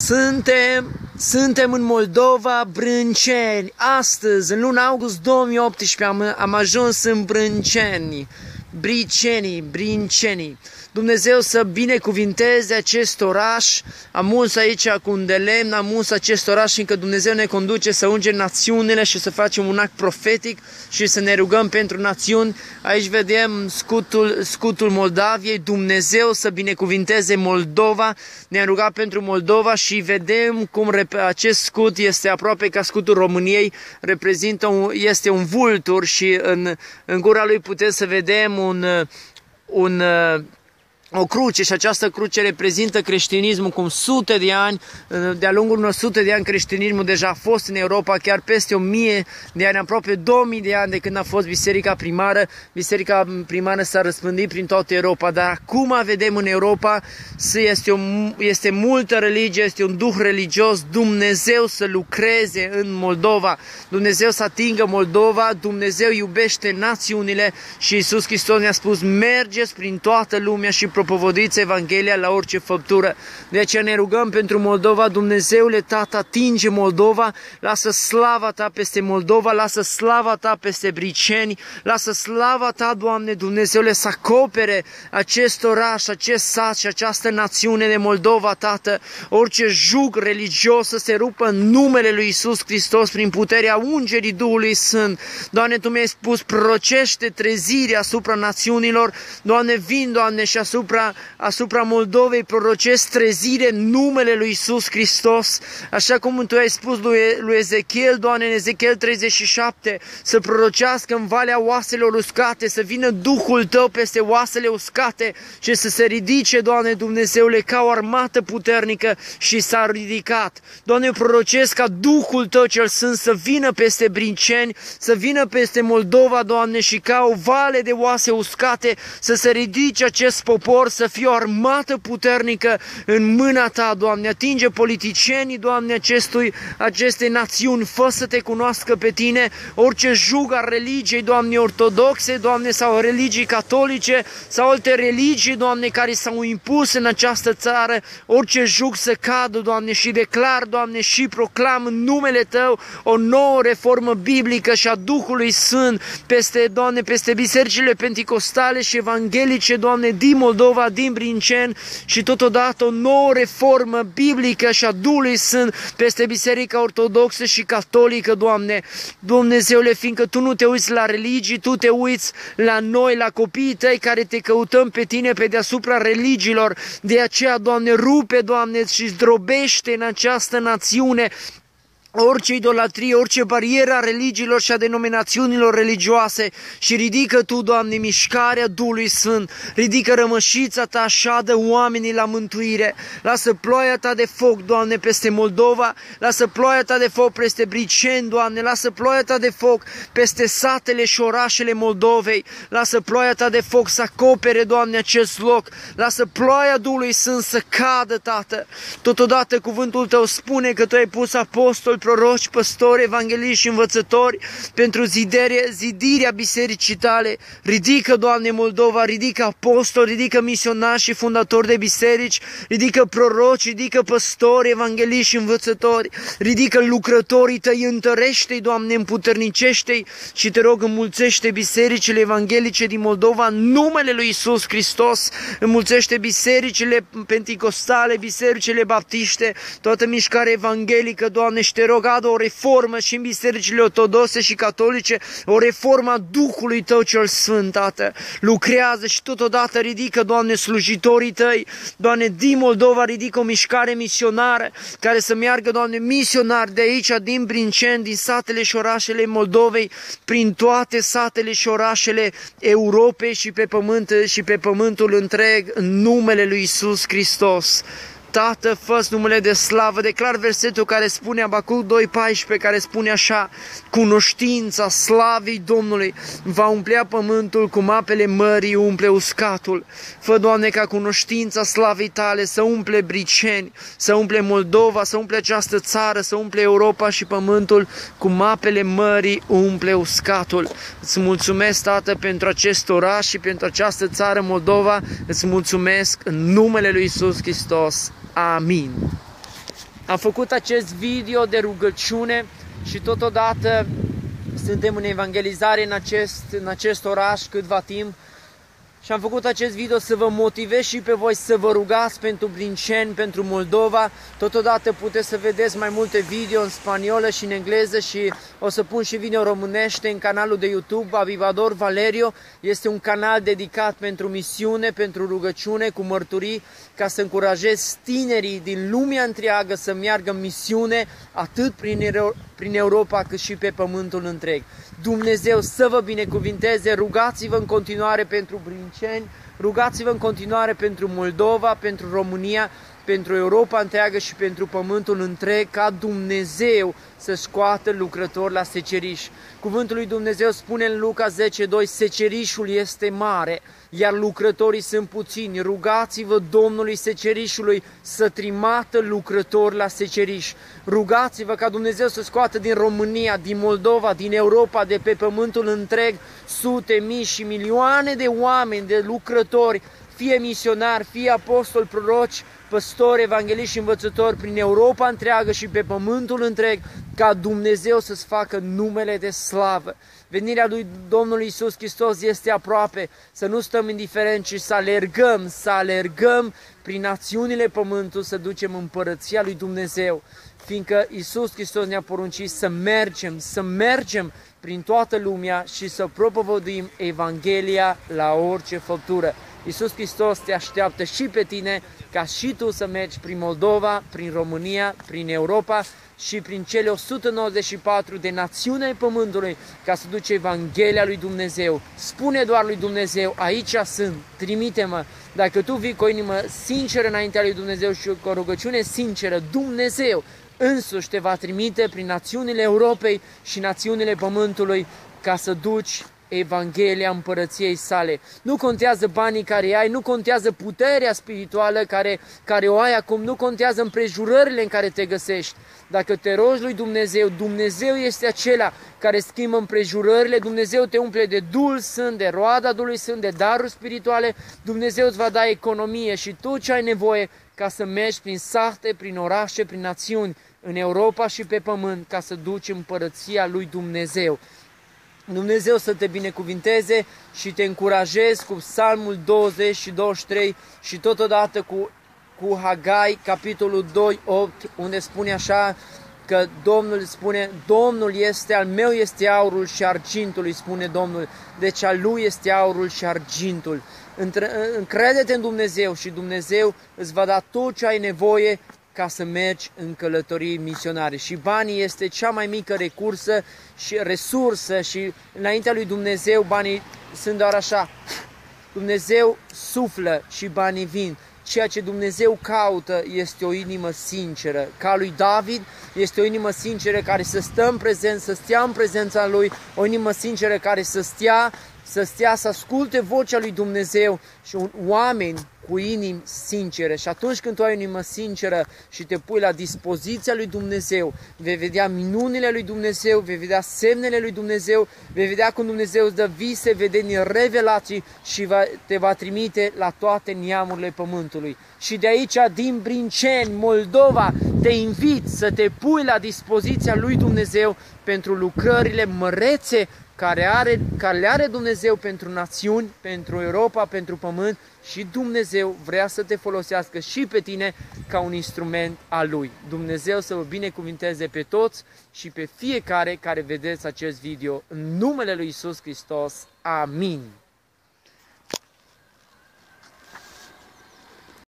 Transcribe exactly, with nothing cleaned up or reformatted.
Suntem, suntem în Moldova, Brânceni. Astăzi, în luna august două mii optsprezece, am, am ajuns în Brânceni. Bricenii, Brincenii. Dumnezeu să binecuvinteze acest oraș. Am uns aici cu un de lemn, am uns acest oraș, fiindcă Dumnezeu ne conduce să ungem națiunile și să facem un act profetic și să ne rugăm pentru națiuni. Aici vedem scutul, scutul Moldaviei. Dumnezeu să binecuvinteze Moldova. Ne-am rugat pentru Moldova și vedem cum acest scut este aproape ca scutul României. Reprezintă un, este un vultur și în, în gura lui putem să vedem un, un o cruce, și această cruce reprezintă creștinismul cum sute de ani, de-a lungul unor sute de ani creștinismul deja a fost în Europa, chiar peste o mie de ani, aproape două mii de ani de când a fost biserica primară. Biserica primară s-a răspândit prin toată Europa, dar acum vedem în Europa este, o, este multă religie, este un duh religios. Dumnezeu să lucreze în Moldova, Dumnezeu să atingă Moldova, Dumnezeu iubește națiunile și Iisus Hristos ne-a spus: mergeți prin toată lumea și propovăduiți Evanghelia la orice făptură. De aceea ne rugăm pentru Moldova. Dumnezeule Tată, atinge Moldova, lasă slava Ta peste Moldova, lasă slava Ta peste Briceni, lasă slava Ta, Doamne Dumnezeule, să acopere acest oraș, acest sat și această națiune de Moldova, Tată. Orice jug religios să se rupă în numele lui Iisus Hristos prin puterea ungerii Duhului Sfânt. Doamne, Tu mi-ai spus: prorocește trezirea asupra națiunilor. Doamne, vin, Doamne, și asupra Asupra, asupra Moldovei prorocesc trezire în numele lui Iisus Hristos, așa cum Tu ai spus lui, lui Ezechiel, Doamne, în Ezechiel treizeci și șapte, să prorocească în valea oaselor uscate, să vină Duhul Tău peste oasele uscate și să se ridice, Doamne Dumnezeule, ca o armată puternică, și s-a ridicat. Doamne, eu prorocesc ca Duhul Tău cel Sfânt să vină peste Brinceni, să vină peste Moldova, Doamne, și ca o vale de oase uscate să se ridice acest popor, să fie o armată puternică în mâna Ta, Doamne. Atinge politicienii, Doamne, acestui, acestei națiuni, fă să Te cunoască pe Tine. Orice jug al religiei, Doamne, ortodoxe, Doamne, sau religii catolice sau alte religii, Doamne, care s-au impus în această țară, orice jug să cadă, Doamne, și declar, Doamne, și proclam în numele Tău o nouă reformă biblică și a Duhului Sfânt peste, Doamne, peste bisericile penticostale și evanghelice, Doamne, din Moldova, din Brinceni, și totodată o nouă reformă biblică și a Duhului Sfânt peste biserica ortodoxă și catolică, Doamne. Dumnezeule, fiindcă Tu nu te uiți la religii, Tu te uiți la noi, la copiii Tăi care Te căutăm pe Tine pe deasupra religiilor. De aceea, Doamne, rupe, Doamne, și zdrobește în această națiune orice idolatrie, orice barieră a religiilor și a denominațiunilor religioase, și ridică Tu, Doamne, mișcarea Duhului Sfânt, ridică rămășița Ta, așadă oamenii la mântuire. Lasă ploaia Ta de foc, Doamne, peste Moldova, lasă ploaia Ta de foc peste Briceni, Doamne, lasă ploaia Ta de foc peste satele și orașele Moldovei, lasă ploaia Ta de foc să acopere, Doamne, acest loc, lasă ploaia Duhului Sfânt să cadă, Tată. Totodată cuvântul Tău spune că Tu ai pus apostoli, proroci, păstori, evangeliști și învățători pentru zidirea, zidirea bisericii Tale. Ridică, Doamne, Moldova, ridică apostoli, ridică misionari și fundatori de biserici, ridică proroci, ridică păstori, evangeliști și învățători, ridică lucrătorii Tăi, întărește-i, Doamne, împuternicește-i și Te rog, înmulțește bisericile evanghelice din Moldova în numele lui Iisus Hristos. Înmulțește bisericile penticostale, bisericile baptiste, toată mișcarea evanghelică, Doamne, și Te rog, adă o reformă și în bisericile ortodoxe și catolice, o reformă a Duhului Tău cel Sfânt, Tată. Lucrează și totodată ridică, Doamne, slujitorii Tăi, Doamne, din Moldova ridică o mișcare misionară care să meargă, Doamne, misionari de aici, din Brinceni, din satele și orașele Moldovei, prin toate satele și orașele Europei și pe pământ și pe pământul întreg, în numele lui Iisus Hristos. Tată, fă-ți numele de slavă. Declar versetul care spune, Abacuc doi paisprezece, care spune așa: cunoștința slavei Domnului va umplea pământul cum apele mării umple uscatul. Fă, Doamne, ca cunoștința slavei Tale să umple Briceni, să umple Moldova, să umple această țară, să umple Europa și pământul cum apele mării umple uscatul. Îți mulțumesc, Tată, pentru acest oraș și pentru această țară Moldova. Îți mulțumesc în numele lui Iisus Hristos. Amin. Am făcut acest video de rugăciune și totodată suntem în evangelizare în acest, în acest oraș câtva timp. Și am făcut acest video să vă motivez și pe voi să vă rugați pentru Brinceni, pentru Moldova. Totodată puteți să vedeți mai multe video în spaniolă și în engleză și o să pun și video românește în canalul de YouTube Avivador Valerio. Este un canal dedicat pentru misiune, pentru rugăciune, cu mărturii, ca să încurajez tinerii din lumea întreagă să meargă în misiune, atât prin, prin Europa cât și pe pământul întreg. Dumnezeu să vă binecuvinteze, rugați-vă în continuare pentru Brinceni, rugați-vă în continuare pentru Moldova, pentru România, pentru Europa întreagă și pentru pământul întreg, ca Dumnezeu să scoată lucrători la seceriș. Cuvântul lui Dumnezeu spune în Luca zece doi, secerișul este mare, iar lucrătorii sunt puțini. Rugați-vă Domnului secerișului să trimată lucrători la seceriș. Rugați-vă ca Dumnezeu să scoată din România, din Moldova, din Europa, de pe pământul întreg, sute, mii și milioane de oameni, de lucrători, fie misionari, fie apostoli, proroci, păstori, evangeliști și învățători prin Europa întreagă și pe pământul întreg, ca Dumnezeu să-ți facă numele de slavă. Venirea lui Domnul Iisus Hristos este aproape, să nu stăm indiferenți, ci să alergăm, să alergăm prin națiunile pământului, să ducem împărăția lui Dumnezeu, fiindcă Iisus Hristos ne-a poruncit să mergem, să mergem prin toată lumea și să propovăduim Evanghelia la orice făptură. Iisus Hristos te așteaptă și pe tine ca și tu să mergi prin Moldova, prin România, prin Europa și prin cele o sută nouăzeci și patru de națiuni ai pământului, ca să duci Evanghelia lui Dumnezeu. Spune doar lui Dumnezeu, aici sunt, trimite-mă. Dacă tu vii cu o inimă sinceră înaintea lui Dumnezeu și cu o rugăciune sinceră, Dumnezeu însuși te va trimite prin națiunile Europei și națiunile pământului, ca să duci Evanghelia împărăției sale. Nu contează banii care ai, nu contează puterea spirituală care, care o ai acum, nu contează împrejurările în care te găsești. Dacă te rogi lui Dumnezeu, Dumnezeu este acela care schimbă împrejurările, Dumnezeu te umple de Duhul Sfânt, de roada Duhului Sfânt, de daruri spirituale, Dumnezeu îți va da economie și tu ce ai nevoie ca să mergi prin sate, prin orașe, prin națiuni, în Europa și pe pământ, ca să duci împărăția lui Dumnezeu. Dumnezeu să te binecuvinteze și te încurajez cu Psalmul douăzeci și douăzeci și trei și totodată cu, cu Hagai, capitolul doi, opt, unde spune așa că Domnul spune, Domnul este, al meu este aurul și argintul, îi spune Domnul, deci al lui este aurul și argintul. Încrede-te în Dumnezeu și Dumnezeu îți va da tot ce ai nevoie ca să mergi în călătorii misionare. Și banii este cea mai mică recursă și resursă și înaintea lui Dumnezeu banii sunt doar așa. Dumnezeu suflă și banii vin. Ceea ce Dumnezeu caută este o inimă sinceră. Ca lui David este o inimă sinceră care să stă în prezență, să stea în prezența lui, o inimă sinceră care să stea, să stea, să asculte vocea lui Dumnezeu și un, oameni cu inimi sincere. Și atunci când tu ai o inimă sinceră și te pui la dispoziția lui Dumnezeu, vei vedea minunile lui Dumnezeu, vei vedea semnele lui Dumnezeu, vei vedea cum Dumnezeu îți dă vise, vedenii, revelații și va, te va trimite la toate neamurile pământului. Și de aici, din Brinceni, Moldova, te invit să te pui la dispoziția lui Dumnezeu pentru lucrările mărețe care, are, care le are Dumnezeu pentru națiuni, pentru Europa, pentru pământ și Dumnezeu vrea să te folosească și pe tine ca un instrument al Lui. Dumnezeu să vă binecuvinteze pe toți și pe fiecare care vedeți acest video. În numele Lui Iisus Hristos. Amin.